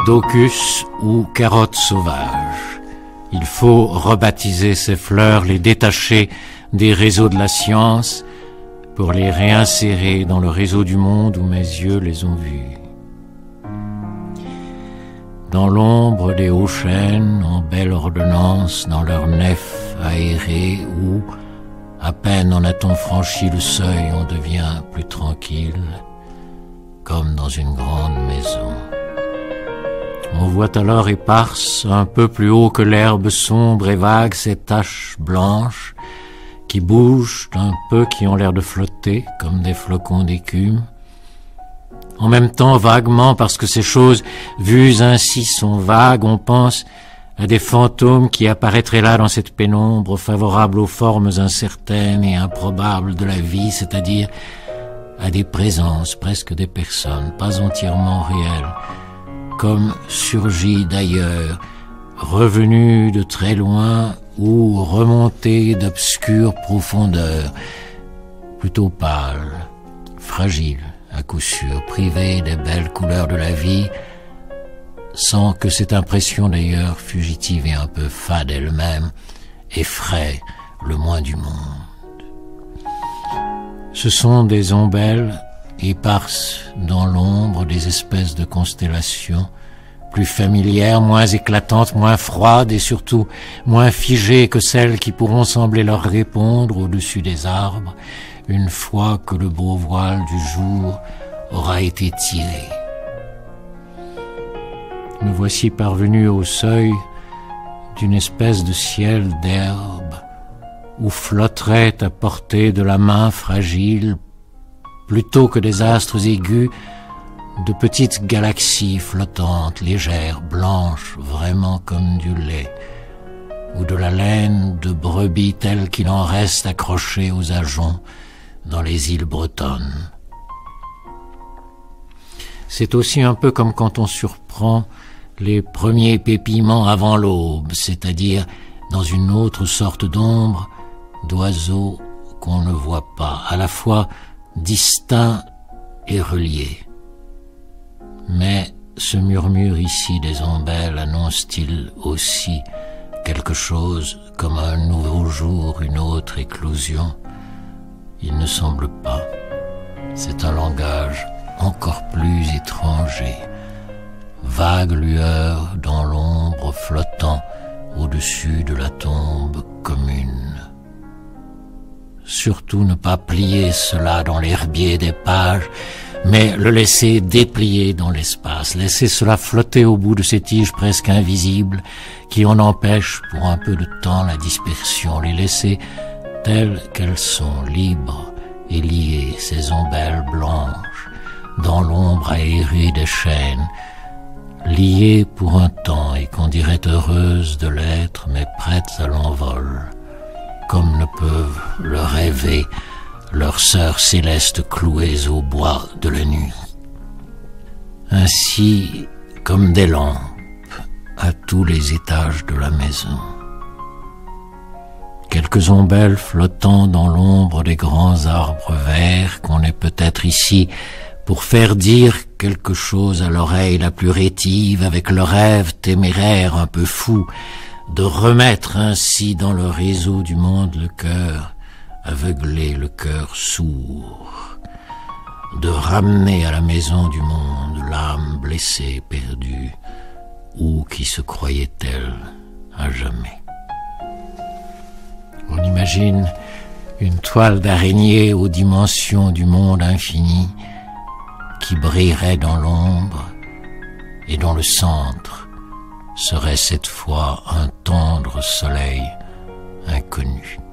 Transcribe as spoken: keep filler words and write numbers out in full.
docus ou carottes sauvages. Il faut rebaptiser ces fleurs, les détacher des réseaux de la science pour les réinsérer dans le réseau du monde où mes yeux les ont vues. Dans l'ombre des hauts chênes, en belle ordonnance, dans leur nef aérée où, à peine en a-t-on franchi le seuil, on devient plus tranquille, comme dans une grande maison. On voit alors éparses, un peu plus haut que l'herbe sombre et vague, ces taches blanches qui bougent un peu, qui ont l'air de flotter comme des flocons d'écume. En même temps, vaguement, parce que ces choses vues ainsi sont vagues, on pense à des fantômes qui apparaîtraient là dans cette pénombre favorable aux formes incertaines et improbables de la vie, c'est-à-dire à des présences, presque des personnes, pas entièrement réelles, comme surgies d'ailleurs, revenues de très loin ou remontées d'obscures profondeurs, plutôt pâles, fragiles, à coup sûr, privées des belles couleurs de la vie, sans que cette impression d'ailleurs fugitive et un peu fade elle-même effraie le moins du monde. Ce sont des ombelles éparses dans l'ombre, des espèces de constellations plus familières, moins éclatantes, moins froides et surtout moins figées que celles qui pourront sembler leur répondre au-dessus des arbres une fois que le beau voile du jour aura été tiré. Me voici parvenu au seuil d'une espèce de ciel d'herbe où flotteraient à portée de la main fragile, plutôt que des astres aigus, de petites galaxies flottantes, légères, blanches, vraiment comme du lait, ou de la laine de brebis telle qu'il en reste accrochée aux ajoncs dans les îles bretonnes. C'est aussi un peu comme quand on surprend les premiers pépillements avant l'aube, c'est-à-dire dans une autre sorte d'ombre, d'oiseaux qu'on ne voit pas, à la fois distincts et reliés. Mais ce murmure ici des ombelles annonce-t-il aussi quelque chose comme un nouveau jour, une autre éclosion? Il ne semble pas. C'est un langage encore plus étranger. Vague lueur dans l'ombre flottant au-dessus de la tombe commune. Surtout ne pas plier cela dans l'herbier des pages, mais le laisser déplier dans l'espace, laisser cela flotter au bout de ces tiges presque invisibles qui en empêchent pour un peu de temps la dispersion, les laisser telles qu'elles sont, libres et liées, ces ombelles blanches, dans l'ombre aérée des chênes, liées pour un temps et qu'on dirait heureuses de l'être, mais prêtes à l'envol, comme ne peuvent le rêver leurs sœurs célestes clouées au bois de la nuit. Ainsi comme des lampes à tous les étages de la maison. Quelques ombelles flottant dans l'ombre des grands arbres verts qu'on est peut-être ici pour faire dire quelque chose à l'oreille la plus rétive avec le rêve téméraire un peu fou de remettre ainsi dans le réseau du monde le cœur aveuglé, le cœur sourd, de ramener à la maison du monde l'âme blessée, perdue, ou qui se croyait telle à jamais. On imagine une toile d'araignée aux dimensions du monde infini qui brillerait dans l'ombre et dont le centre serait cette fois un tendre soleil inconnu.